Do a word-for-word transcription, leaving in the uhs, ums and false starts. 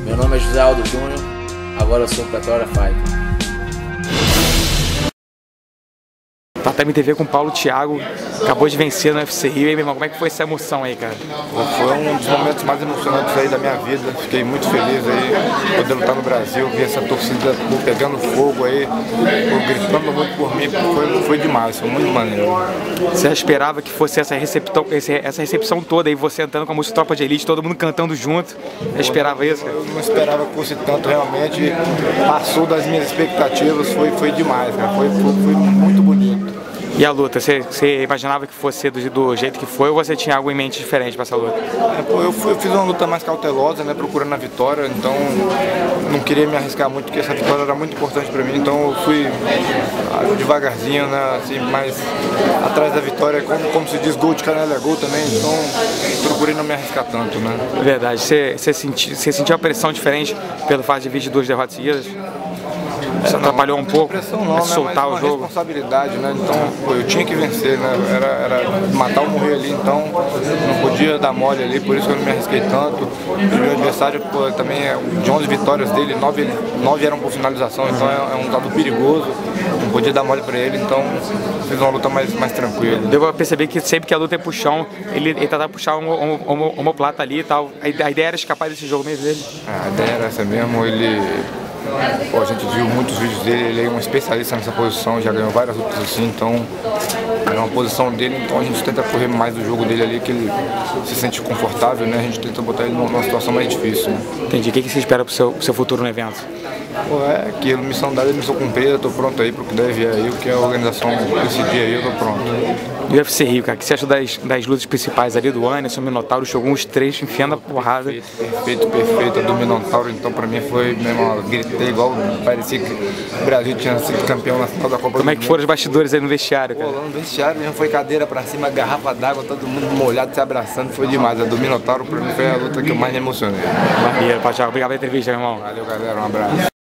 Meu nome é José Aldo Júnior, agora eu sou o Petróleo Fighter. Tatame T V com Paulo Thiago, acabou de vencer no U F C Rio. E aí, meu irmão, como é que foi essa emoção aí, cara? Foi um dos momentos mais emocionantes aí da minha vida. Fiquei muito feliz aí, poder lutar no Brasil, ver essa torcida pegando fogo aí, gritando muito por mim. Foi, foi demais, foi muito maneiro. Você esperava que fosse essa recepção, essa recepção toda aí, você entrando com a música Tropa de Elite, todo mundo cantando junto? Você esperava isso, cara? Eu não esperava que fosse tanto, realmente passou das minhas expectativas, foi, foi demais, cara. Foi, foi, foi muito bonito. E a luta, você, você imaginava que fosse do, do jeito que foi ou você tinha algo em mente diferente para essa luta? É, pô, eu, fui, eu fiz uma luta mais cautelosa, né, procurando a vitória, então não queria me arriscar muito, porque essa vitória era muito importante para mim, então eu fui devagarzinho, né, assim, mais atrás da vitória, como, como se diz, gol de canela é gol também, então procurei não me arriscar tanto, né. Verdade, você, você, senti, você sentiu a pressão diferente pelo fato de vir de duas derrotas seguidas? Você é, atrapalhou um pouco, pressão não, soltar né, o jogo? Responsabilidade, né? Então, pô, eu tinha que vencer, né? Era, era matar ou morrer ali, então não podia dar mole ali, por isso que eu não me arrisquei tanto. E o meu adversário, pô, também é de onze vitórias dele, nove, nove eram por finalização, então é, é um dado perigoso, não podia dar mole pra ele, então fiz uma luta mais, mais tranquila. Deu pra perceber que sempre que a luta é puxão, ele, ele tentava puxar um, um, um, homoplata ali e tal. A, a ideia era escapar desse jogo mesmo dele? A ideia era essa mesmo, ele... Pô, a gente viu muitos vídeos dele, ele é um especialista nessa posição, já ganhou várias lutas assim, então é uma posição dele, então a gente tenta correr mais do jogo dele ali, que ele se sente confortável, né? A gente tenta botar ele numa situação mais difícil. Né? Entendi. O que você espera pro seu, pro seu futuro no evento? Pô, é que a missão dada é missão cumprida, eu tô pronto aí pro que deve vir aí, o que a organização decidir aí, eu tô pronto. E o U F C Rio, cara, o que você achou das, das lutas principais ali do Anderson, Minotauro, jogou uns três enfiando a porrada? Perfeito, perfeito, perfeito. A do Minotauro, então pra mim foi mesmo, gritei igual, parecia que o Brasil tinha sido campeão na final da Copa do Mundo. Como é que foram os bastidores aí no vestiário, cara? Pô, lá no vestiário mesmo foi cadeira pra cima, garrafa d'água, todo mundo molhado, se abraçando, foi demais. A do Minotauro pra mim foi a luta que eu mais me emocionei. Maneiro, Thiago. Obrigado pela entrevista, meu irmão. Valeu, galera, um abraço.